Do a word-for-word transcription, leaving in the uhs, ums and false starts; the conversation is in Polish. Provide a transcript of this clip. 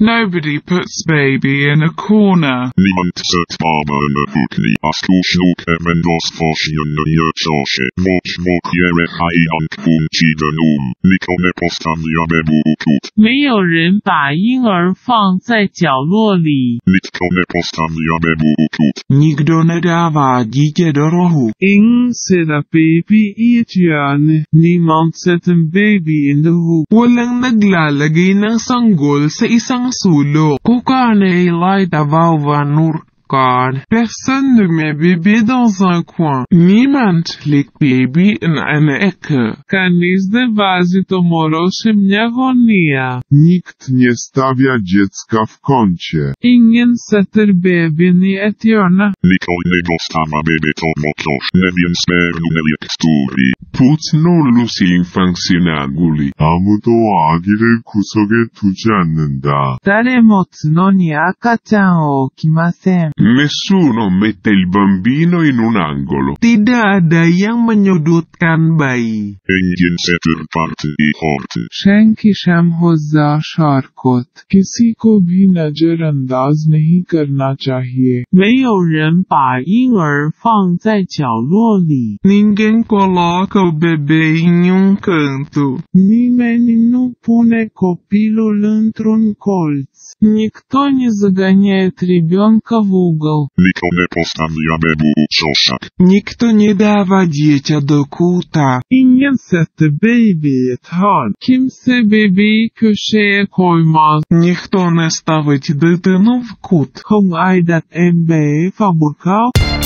Nobody puts baby in a corner. Niemand zet baba in een hoekje. Als toesnoek hebben dos verschillende jeugdsoorten. Wat wat jere hij aan kwuntje noem. Nikone postawiamy butut. 没有人把婴儿放在角落里。 Nikone postawiamy butut. Nikdo nedává dítě do rohu. Ingen sætter baby i et hjørne. Niemand sætter en baby in the hook. Walang naglalagay ng sanggol sa isang sulok. Kukanay lay davauvanur. Personne ne met bébé dans un coin. Niemand legt baby in eine Ecke. Κανείς δεν βάζει το μωρό σε μια γωνία. Nikt nie stawia dziecka w kącie. Ingen sätter bebisen i ett hörne. Nikoj nie dostawa bebetowo coś. Nie wiem spernu lektury. Puț nu si infanzionanguli. 아무도 아기를 구석에 두지 않는다. 誰も角に赤ちゃんを置きません。 Nessuno mette il bambino in un angolo. Tidak ada yang menyudutkan bayi. Ingen sätter parten i horten. Senki sem hozzá sarkot. किसी को भी नजरअंदाज नहीं करना चाहिए. 没有人把婴儿放在角落里。 Ninguém coloca o bebê em um canto. Nimeni nu pune copilul într-un colț. Никто не загоняет ребенка в угол. Nikone postawiamy bucioszak. Никто не dává dítě do kouta. Ingen sätter baby i ett hörn. Kimse baby köşeye koymaz. Ніхто не ставить дитину в кут. Không ai đặt em bé vào một góc.